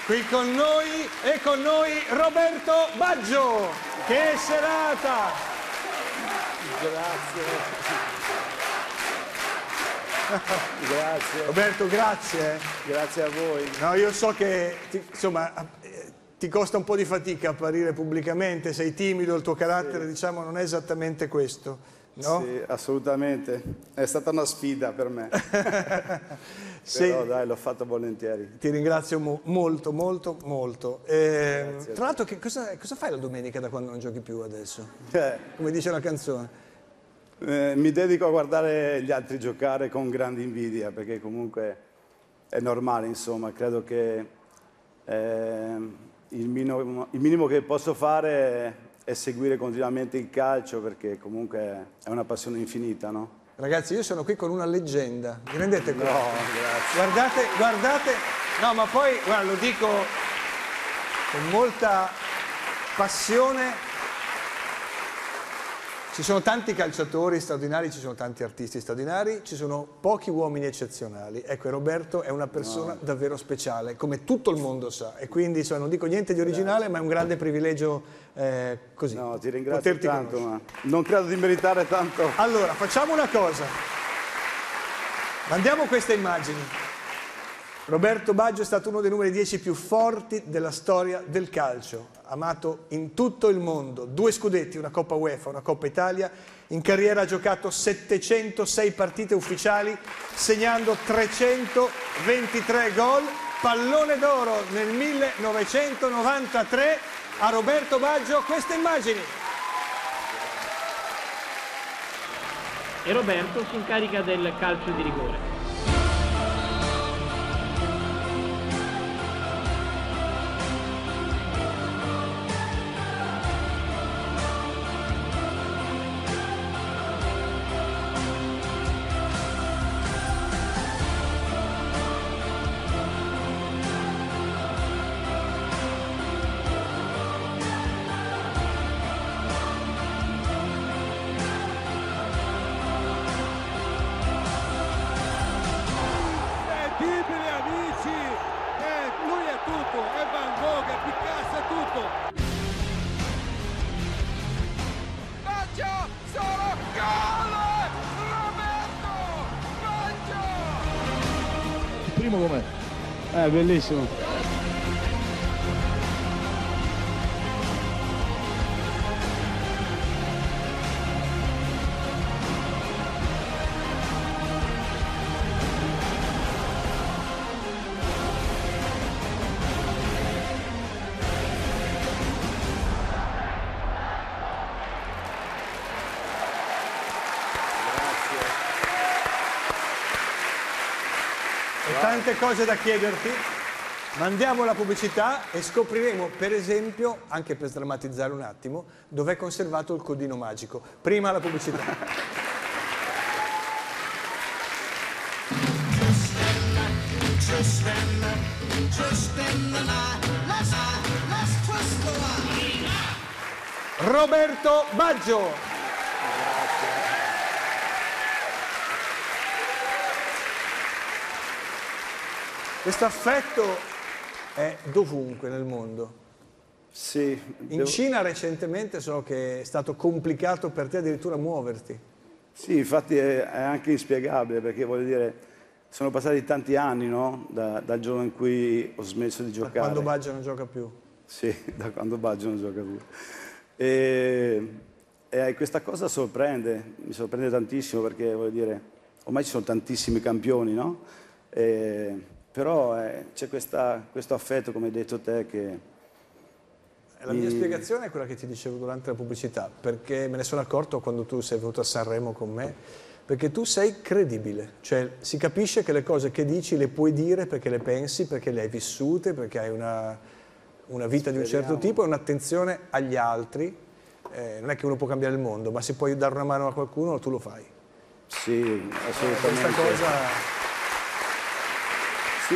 Qui con noi Roberto Baggio. Che serata! Grazie. Grazie. Roberto, grazie. Grazie a voi. No, io so che insomma ti costa un po' di fatica apparire pubblicamente, sei timido, il tuo carattere diciamo non è esattamente questo, no? Sì, assolutamente. È stata una sfida per me. Però dai, l'ho fatto volentieri. Ti ringrazio molto, molto, molto. Tra l'altro, cosa fai la domenica da quando non giochi più adesso? Come dice la canzone. Mi dedico a guardare gli altri giocare con grande invidia, perché comunque è normale, insomma. Credo che il minimo che posso fare è seguire continuamente il calcio, perché comunque è una passione infinita, no? Ragazzi, io sono qui con una leggenda, vi rendete conto? No, grazie. Guardate, no, ma poi, guarda, lo dico con molta passione. Ci sono tanti calciatori straordinari, ci sono tanti artisti straordinari, ci sono pochi uomini eccezionali. Ecco, e Roberto è una persona davvero speciale, come tutto il mondo sa. E quindi, insomma, non dico niente di originale, ma è un grande privilegio così. No, ti ringrazio tanto, ma non credo di meritare tanto. Allora, facciamo una cosa. Mandiamo queste immagini. Roberto Baggio è stato uno dei numeri 10 più forti della storia del calcio, amato in tutto il mondo, 2 scudetti, una Coppa UEFA, una Coppa Italia, in carriera ha giocato 706 partite ufficiali, segnando 323 gol, pallone d'oro nel 1993, a Roberto Baggio queste immagini. E Roberto si incarica del calcio di rigore. Primo com'è? Bellissimo. Tante cose da chiederti, mandiamo la pubblicità e scopriremo, per esempio, anche per sdrammatizzare un attimo, dov'è conservato il codino magico. Prima la pubblicità. Roberto Baggio. Questo affetto è dovunque nel mondo. Sì. In Cina recentemente so che è stato complicato per te addirittura muoverti. Sì, infatti è anche inspiegabile, perché voglio dire, sono passati tanti anni, no? Dal giorno in cui ho smesso di giocare. Da quando Baggio non gioca più. Sì, da quando Baggio non gioca più. E questa cosa sorprende, mi sorprende tantissimo, perché voglio dire, ormai ci sono tantissimi campioni, no? Però c'è questo affetto, come hai detto te, che... La mia spiegazione è quella che ti dicevo durante la pubblicità, perché me ne sono accorto quando tu sei venuto a Sanremo con me, perché tu sei credibile, cioè si capisce che le cose che dici le puoi dire perché le pensi, perché le hai vissute, perché hai una vita di un certo tipo e un'attenzione agli altri. Non è che uno può cambiare il mondo, ma se puoi dare una mano a qualcuno tu lo fai. Sì, assolutamente. Questa cosa... Sì,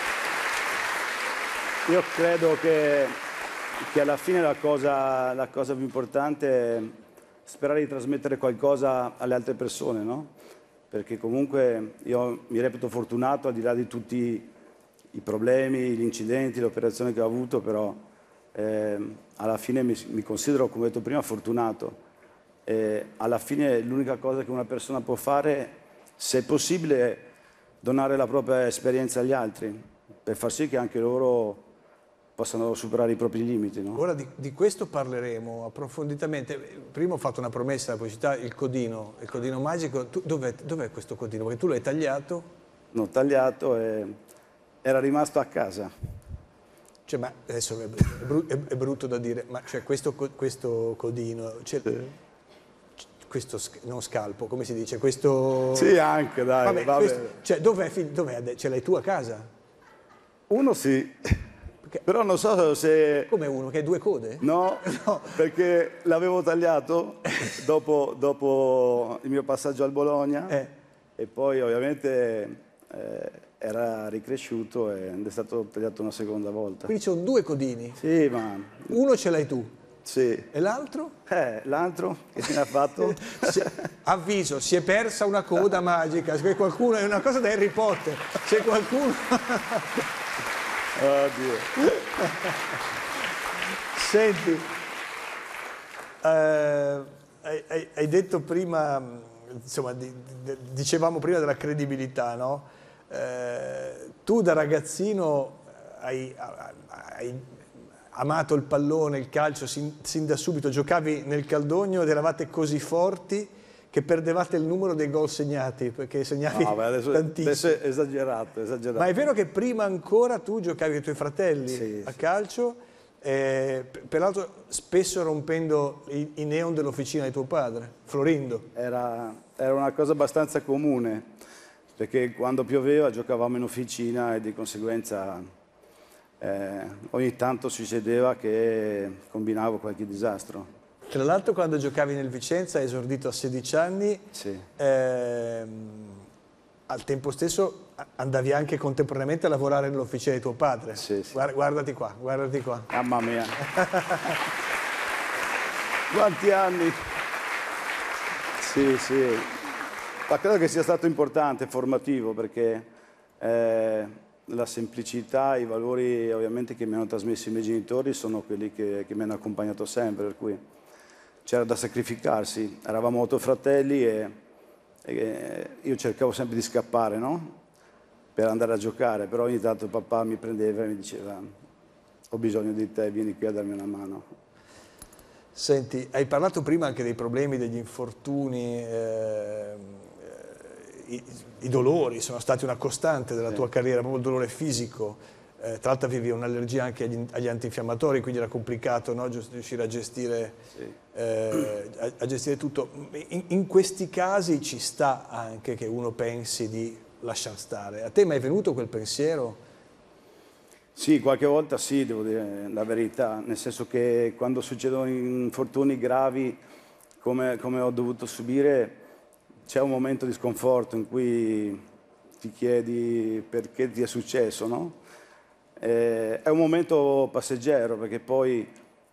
io credo che alla fine la cosa più importante è sperare di trasmettere qualcosa alle altre persone, no? Perché comunque io mi reputo fortunato, al di là di tutti i problemi, gli incidenti, le operazioni che ho avuto, però alla fine mi considero, come ho detto prima, fortunato. Alla fine l'unica cosa che una persona può fare, se è possibile, è donare la propria esperienza agli altri, per far sì che anche loro possano superare i propri limiti. No? Ora di questo parleremo approfonditamente. Prima ho fatto una promessa alla pubblicità, il codino magico. Dov'è questo codino? Perché tu l'hai tagliato? L'ho tagliato e era rimasto a casa. Cioè, ma adesso è brutto da dire, ma cioè questo codino, cioè, questo non scalpo, come si dice? Questo... Sì, anche, dai. Vabbè. Questo, cioè, dov'è? Ce l'hai tu a casa? Uno sì, però non so se... Come uno, che ha due code? No, no. Perché l'avevo tagliato dopo il mio passaggio al Bologna e poi ovviamente era ricresciuto ed è stato tagliato una seconda volta. Quindi c'ho due codini? Sì, ma... Uno ce l'hai tu? Sì. E l'altro? L'altro che se ne ha fatto? Avviso, si è persa una coda magica, se qualcuno, è una cosa da Harry Potter, se qualcuno... Oddio. Senti, hai detto prima, insomma, dicevamo prima della credibilità, no? Tu da ragazzino hai amato il pallone, il calcio, sin da subito, giocavi nel Caldogno ed eravate così forti che perdevate il numero dei gol segnati, perché segnavi tantissimo. Adesso è esagerato. Ma è vero che prima ancora tu giocavi con i tuoi fratelli a calcio, peraltro spesso rompendo i neon dell'officina di tuo padre, Florindo. Era una cosa abbastanza comune, perché quando pioveva giocavamo in officina e di conseguenza ogni tanto succedeva che combinavo qualche disastro. Tra l'altro quando giocavi nel Vicenza, hai esordito a 16 anni, sì. Al tempo stesso andavi anche contemporaneamente a lavorare nell'officina di tuo padre. Sì, sì. Guardati qua, guardati qua. Mamma mia. Quanti anni? Sì, sì. Ma credo che sia stato importante, formativo, perché la semplicità, i valori ovviamente che mi hanno trasmesso i miei genitori sono quelli che mi hanno accompagnato sempre, per cui c'era da sacrificarsi. Eravamo 8 fratelli e io cercavo sempre di scappare, no? Per andare a giocare, però ogni tanto papà mi prendeva e mi diceva: ho bisogno di te, vieni qui a darmi una mano. Senti, hai parlato prima anche dei problemi, degli infortuni, i dolori sono stati una costante della tua carriera, proprio il dolore fisico. Tra l'altro avevi un'allergia anche agli antinfiammatori, quindi era complicato, no? Riuscire a gestire, a gestire tutto. In questi casi ci sta anche che uno pensi di lasciar stare. A te mai è venuto quel pensiero? Sì, qualche volta sì, devo dire la verità, nel senso che quando succedono infortuni gravi come ho dovuto subire, c'è un momento di sconforto in cui ti chiedi perché ti è successo, no? È un momento passeggero, perché poi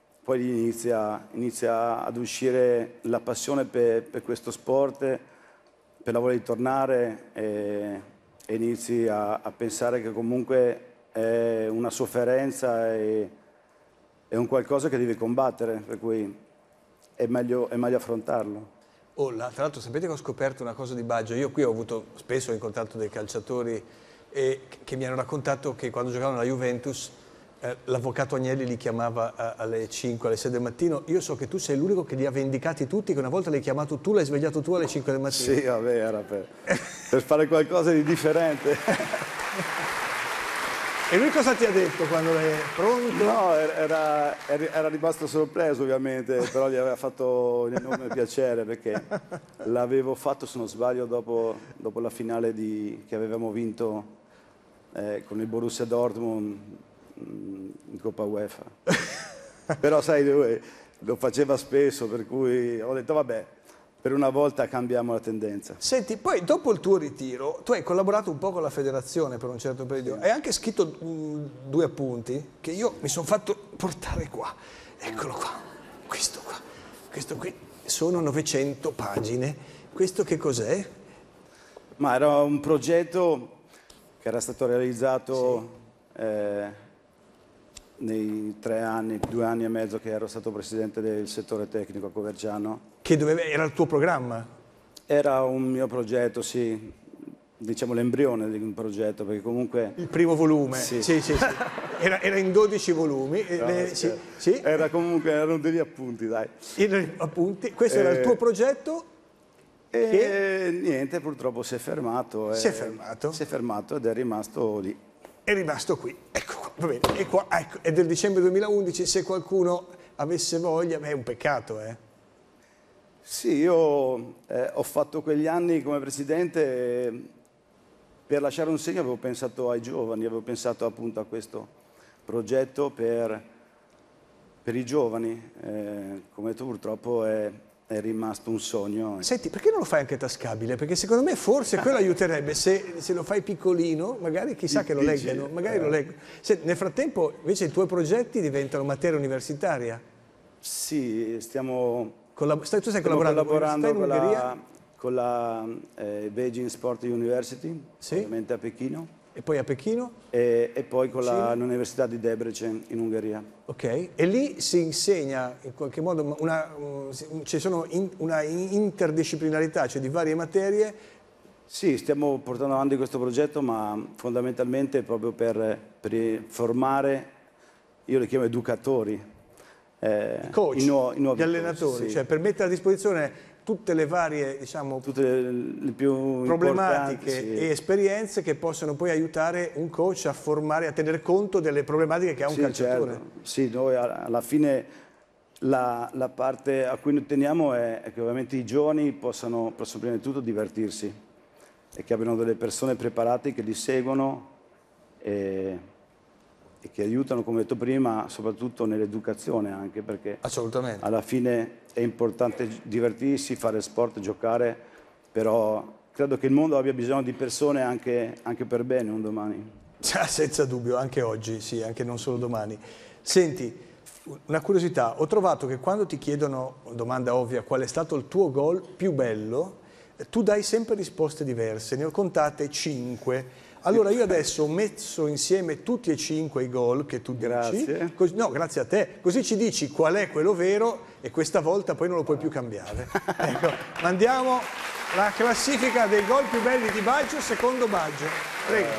inizia ad uscire la passione per questo sport, per la voglia di tornare, e inizi a pensare che comunque è una sofferenza, è un qualcosa che devi combattere, per cui è meglio affrontarlo. Tra l'altro sapete che ho scoperto una cosa di Baggio? Io qui spesso ho incontrato dei calciatori che mi hanno raccontato che quando giocavano alla Juventus l'avvocato Agnelli li chiamava alle 5, alle 6 del mattino. Io so che tu sei l'unico che li ha vendicati tutti, che una volta l'hai chiamato tu, l'hai svegliato tu alle 5 del mattino. Sì, vabbè, era per fare qualcosa di differente. E lui cosa ti ha detto quando l'hai pronto? No, era rimasto sorpreso ovviamente, però gli aveva fatto un enorme piacere, perché l'avevo fatto, se non sbaglio, dopo la finale che avevamo vinto con il Borussia Dortmund in Coppa UEFA. Però sai, lui lo faceva spesso, per cui ho detto vabbè, per una volta cambiamo la tendenza. Senti, poi dopo il tuo ritiro, tu hai collaborato un po' con la federazione per un certo periodo, hai anche scritto 2 appunti che io mi sono fatto portare qua. Eccolo qua, questo qui, sono 900 pagine. Questo che cos'è? Ma era un progetto che era stato realizzato nei 2 anni e mezzo che ero stato presidente del settore tecnico a Coverciano. Era il tuo programma? Era un mio progetto, sì, diciamo l'embrione di un progetto, perché comunque... Il primo volume? Sì. Sì. Era in 12 volumi. Sì. Erano degli appunti, dai. Appunti. Questo era il tuo progetto? E niente, purtroppo si è fermato. Si è fermato? Si è fermato ed è rimasto lì. È rimasto qui. Ecco qua, va bene. E qua, ecco, è del dicembre 2011, se qualcuno avesse voglia, è un peccato, Sì, io ho fatto quegli anni come presidente per lasciare un segno, avevo pensato ai giovani, avevo pensato appunto a questo progetto per i giovani, come tu purtroppo è rimasto un sogno. Senti, perché non lo fai anche tascabile? Perché secondo me forse quello aiuterebbe, se lo fai piccolino, magari chissà che lo leggano, magari lo leggo. Nel frattempo invece i tuoi progetti diventano materia universitaria. Sì, stiamo collaborando con la Beijing Sport University, sì? ovviamente a Pechino. E poi a Pechino? E poi con l'Università di Debrecen in Ungheria. Ok, e lì si insegna in qualche modo ci sono una interdisciplinarità, cioè di varie materie. Sì, stiamo portando avanti questo progetto, ma fondamentalmente proprio per formare, io li chiamo educatori, coach, i nuovi gli allenatori, coach, sì. Cioè per mettere a disposizione tutte le varie, diciamo, tutte le più problematiche sì. e esperienze che possono poi aiutare un coach a formare, a tenere conto delle problematiche che ha un calciatore. Certo. Sì, noi alla fine la parte a cui noi teniamo è che ovviamente i giovani possano prima di tutto divertirsi e che abbiano delle persone preparate che li seguono e che aiutano, come ho detto prima, soprattutto nell'educazione anche, perché assolutamente alla fine è importante divertirsi, fare sport, giocare, però credo che il mondo abbia bisogno di persone anche per bene un domani. Senza dubbio, anche oggi, sì, anche non solo domani. Senti, una curiosità, ho trovato che quando ti chiedono, domanda ovvia, qual è stato il tuo gol più bello, tu dai sempre risposte diverse, ne ho contate 5. Allora io adesso ho messo insieme tutti e 5 i gol che tu dici. Grazie. No, grazie a te. Così ci dici qual è quello vero e questa volta poi non lo puoi più cambiare. Ecco, mandiamo la classifica dei gol più belli di Baggio, secondo Baggio. Prego.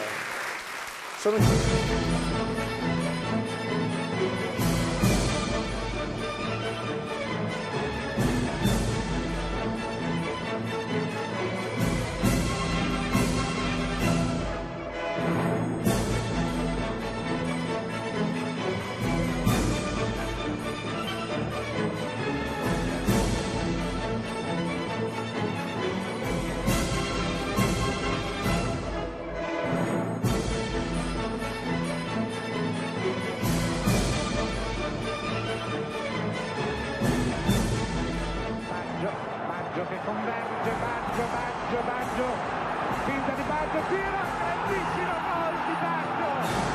Baggio che converge, Baggio, spinta di Baggio, tiro, grandissimo gol di Baggio!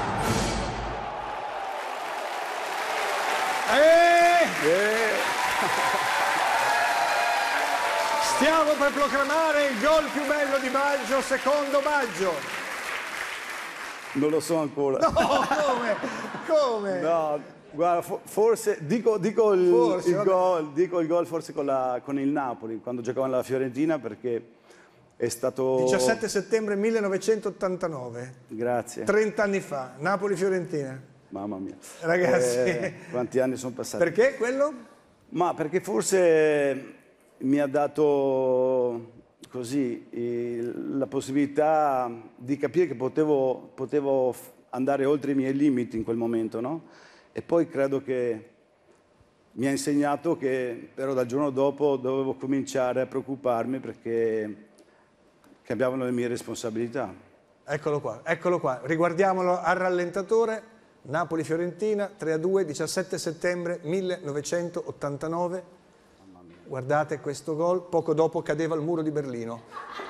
Stiamo per proclamare il gol più bello di Baggio, secondo Baggio. Non lo so ancora. No, come? No, guarda, forse dico il gol forse con il Napoli, quando giocavo nella Fiorentina, perché è stato... 17 settembre 1989. Grazie. 30 anni fa, Napoli-Fiorentina. Mamma mia. Ragazzi. Quanti anni sono passati. Perché quello? Ma perché forse mi ha dato così la possibilità di capire che potevo andare oltre i miei limiti in quel momento, no? E poi credo che mi ha insegnato che però dal giorno dopo dovevo cominciare a preoccuparmi perché cambiavano le mie responsabilità. Eccolo qua. Riguardiamolo al rallentatore. Napoli-Fiorentina, 3-2, 17 settembre 1989. Guardate questo gol, poco dopo cadeva il muro di Berlino.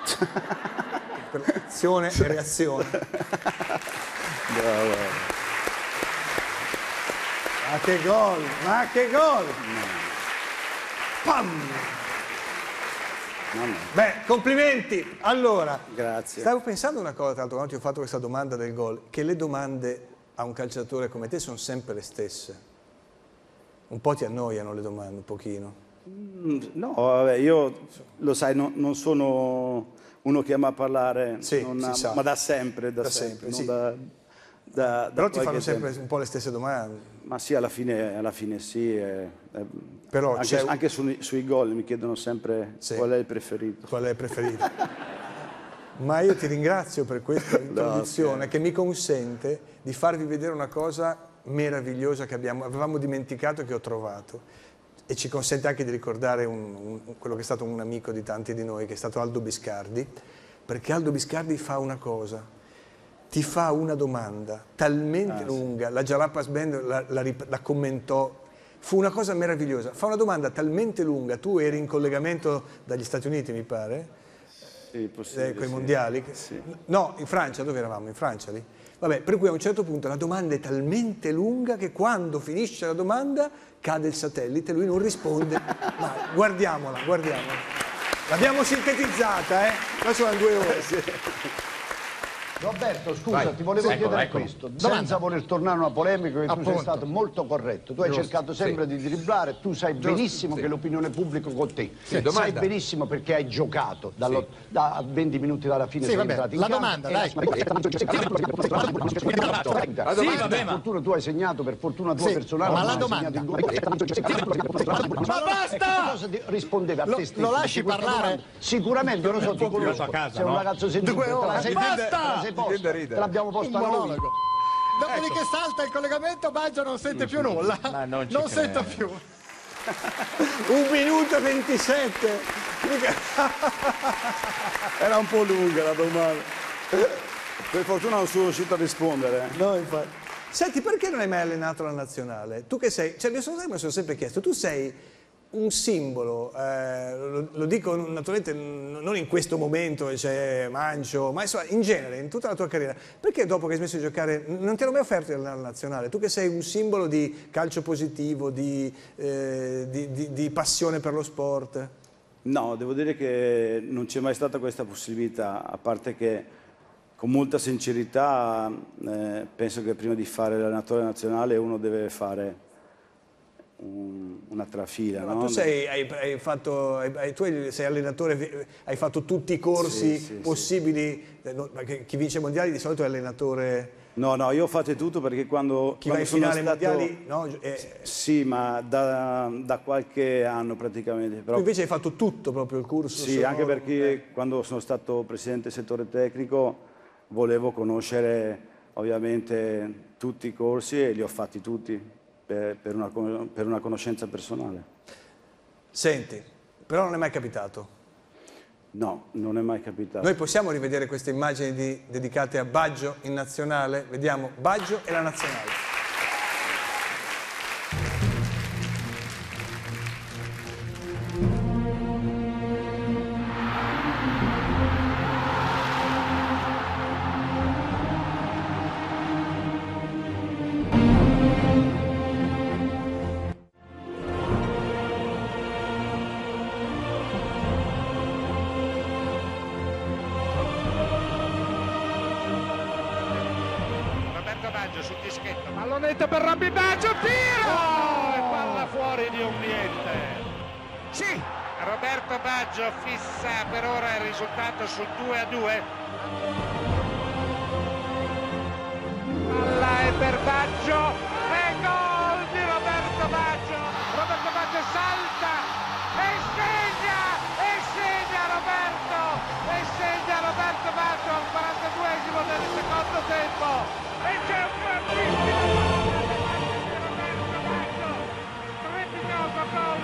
Azione e reazione. Bravo. Ma che gol! Pam! Beh, complimenti! Allora, Grazie. stavo pensando una cosa, tra l'altro, quando ti ho fatto questa domanda del gol, che le domande a un calciatore come te sono sempre le stesse. Un po' ti annoiano le domande, un pochino. No, vabbè, io lo sai, non sono uno che ama parlare, Sì, ma da sempre, sì. da Però ti fanno qualche sempre tempo. un po' le stesse domande. Ma sì, alla fine sì. Però anche sui gol mi chiedono sempre qual è il preferito. Qual è il preferito? Ma io ti ringrazio per questa introduzione che mi consente di farvi vedere una cosa meravigliosa che avevamo dimenticato e che ho trovato. E ci consente anche di ricordare quello che è stato un amico di tanti di noi, che è stato Aldo Biscardi, perché Aldo Biscardi fa una cosa, ti fa una domanda talmente lunga, la Jalapas Band la commentò, fu una cosa meravigliosa, fa una domanda talmente lunga, tu eri in collegamento dagli Stati Uniti mi pare, Sì, possibile, con i sì. mondiali, Sì. no, in Francia, dove eravamo? In Francia lì? Vabbè, per cui a un certo punto la domanda è talmente lunga che quando finisce la domanda cade il satellite, lui non risponde, ma guardiamola. L'abbiamo sintetizzata, Qua sono 2 ore. Roberto, scusa, ti volevo chiedere questo, senza voler tornare a una polemica, che tu sei stato molto corretto, tu hai cercato sempre di dribblare, tu sai benissimo che l'opinione pubblica con te, sai benissimo perché hai giocato da 20 minuti dalla fine sei entrato in campo. domanda, dai. Per fortuna tu hai segnato, per fortuna tua personale, ma la hai domanda. segnato il gol. Ma basta! Cosa rispondevi a te stesso? Lo lasci Perché questa parlare? domanda, sicuramente, io lo so, ti conosco, sei un ragazzo sensibile, te la sei Basta! te l'abbiamo posta noi. Dopodiché salta il collegamento, Baggio non sente più nulla. Non sento più. 1 minuto e 27. Era un po' lunga la domanda. Per fortuna non sono riuscito a rispondere. No, infatti. Senti, perché non hai mai allenato la nazionale? Tu che sei, mi sono sempre chiesto, tu sei un simbolo, lo dico naturalmente non in questo momento che c'è Mancio, ma insomma in genere, in tutta la tua carriera, perché dopo che hai smesso di giocare non ti hanno mai offerto di allenare la nazionale? Tu che sei un simbolo di calcio positivo, di passione per lo sport? No, devo dire che non c'è mai stata questa possibilità, a parte che con molta sincerità penso che prima di fare l'allenatore nazionale uno deve fare una trafila. Ma no? tu sei allenatore, hai fatto tutti i corsi possibili, perché chi vince i mondiali di solito è allenatore. No, io ho fatto tutto perché quando Chi va in sono finale stato... mondiali? No, Sì, ma da qualche anno praticamente. Però... Tu invece hai fatto tutto proprio il corso? Sì, anche perché quando sono stato presidente del settore tecnico volevo conoscere ovviamente tutti i corsi e li ho fatti tutti per una conoscenza personale. Senti, però non è mai capitato. No, non è mai capitato. Noi possiamo rivedere queste immagini dedicate a Baggio in nazionale? Vediamo Baggio e la nazionale. Sul dischetto, pallonetto per Robby Baggio, tiro! E palla fuori di un niente. Sì, Roberto Baggio fissa per ora il risultato sul 2-2. Palla è per Baggio e gol di Roberto Baggio. Roberto Baggio salta e segna Roberto Baggio al 42esimo del secondo tempo. E c'è un grandissimo Roberto Baggio, strepitoso gol.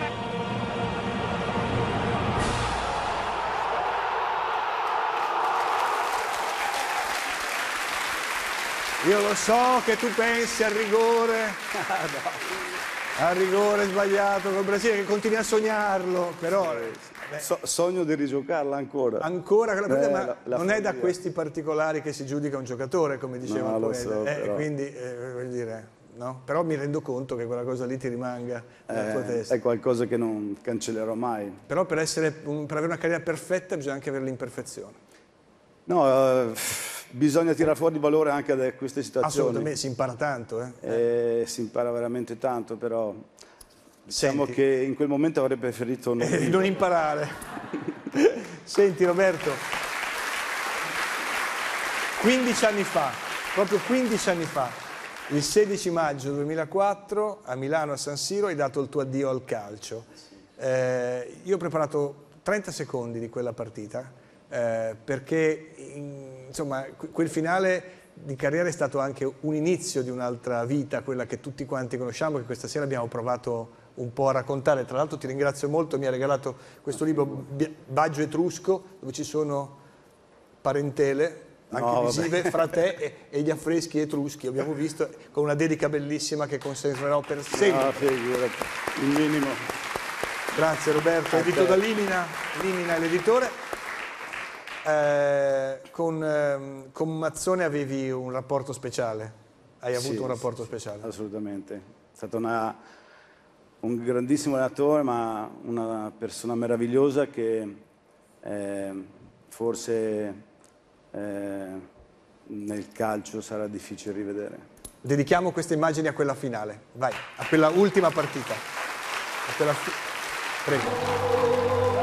Io lo so che tu pensi al rigore, al rigore sbagliato col Brasile, che continui a sognarlo, però... Sogno di rigiocarla ancora. Ancora quella partita, ma la non è da follia. questi particolari che si giudica un giocatore, come diceva No, il lo poeta. so, però. Quindi, voglio dire, no? Però mi rendo conto che quella cosa lì ti rimanga nella tua testa. È qualcosa che non cancellerò mai. Però per avere una carriera perfetta bisogna anche avere l'imperfezione. No, bisogna tirare fuori il valore anche da queste situazioni. Assolutamente, si impara tanto. Si impara veramente tanto, però diciamo che in quel momento avrei preferito non imparare. Senti Roberto, 15 anni fa, proprio 15 anni fa, il 16 maggio 2004 a Milano a San Siro hai dato il tuo addio al calcio. Io ho preparato 30 secondi di quella partita perché insomma quel finale di carriera è stato anche un inizio di un'altra vita, quella che tutti quanti conosciamo, che questa sera abbiamo provato un po' a raccontare. Tra l'altro ti ringrazio molto, mi ha regalato questo libro Baggio Etrusco, dove ci sono parentele anche visive fra te e gli affreschi etruschi, abbiamo visto, con una dedica bellissima che conserverò per sempre. Il minimo. Grazie Roberto, edito da Limina è l'editore. Con Mazzone avevi un rapporto speciale? Hai avuto un rapporto speciale? Assolutamente. È stato un grandissimo allenatore, ma una persona meravigliosa che forse nel calcio sarà difficile rivedere. Dedichiamo queste immagini a quella finale, vai, a quella ultima partita. Prego.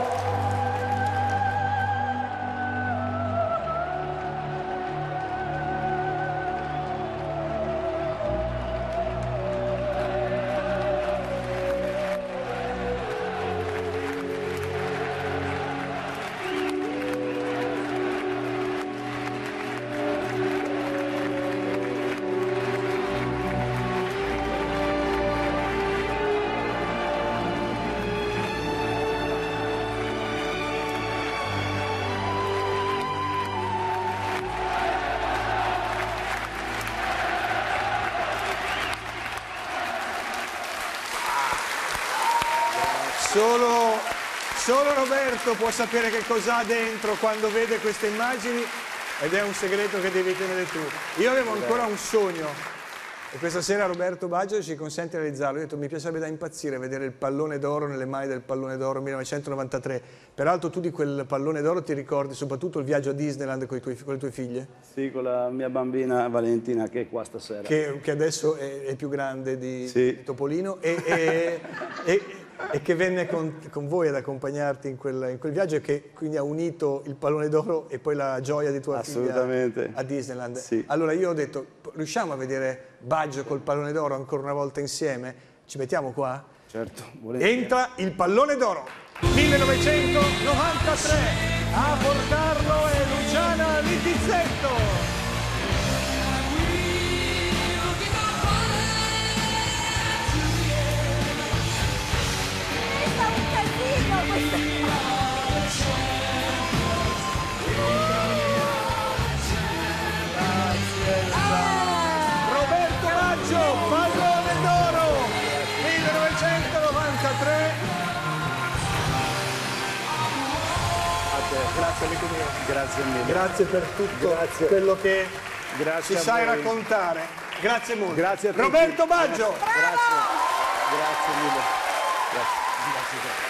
Solo Roberto può sapere che cosa ha dentro quando vede queste immagini ed è un segreto che devi tenere tu. Io avevo ancora un sogno e questa sera Roberto Baggio ci consente di realizzarlo. Ho detto mi piacerebbe da impazzire vedere il pallone d'oro nelle mani del pallone d'oro 1993. Peraltro tu di quel pallone d'oro ti ricordi soprattutto il viaggio a Disneyland con le tue figlie? Sì, con la mia bambina Valentina che è qua stasera. Che adesso è più grande di Topolino e che venne con voi ad accompagnarti in quel viaggio e che quindi ha unito il pallone d'oro e poi la gioia di tua figlia a Disneyland. Sì. Allora io ho detto, riusciamo a vedere Baggio col pallone d'oro ancora una volta insieme? Ci mettiamo qua? Certo, volentieri. Entra il pallone d'oro 1993, a portarlo è Luciana Littizzetto. Roberto Baggio, pallone d'oro 1993. Grazie amico mio. Grazie mille. Grazie per tutto quello che ci sai raccontare. Grazie molto. Grazie a tutti. Roberto Baggio. Grazie mille. Grazie.